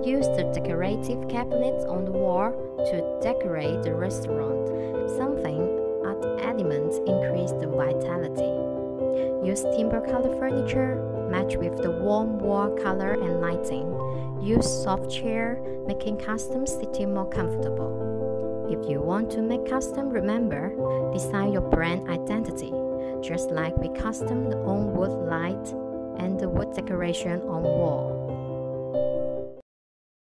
Use the decorative cabinets on the wall to decorate the restaurant. Something art elements increase the vitality. Use timber color furniture, match with the warm wall color and lighting. Use soft chair, making custom sitting more comfortable. If you want to make custom, remember, design your brand identity, just like we custom the own wood light and the wood decoration on wall.